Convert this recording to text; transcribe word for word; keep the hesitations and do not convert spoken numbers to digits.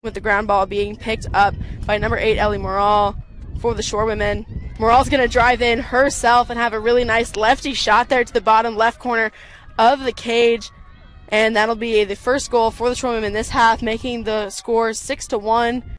with the ground ball being picked up by number eight, Ellie Morrall, for the Shorewomen. Morrall's going to drive in herself and have a really nice lefty shot there to the bottom left corner of the cage. And that'll be the first goal for the Shorewomen this half, making the score six to one.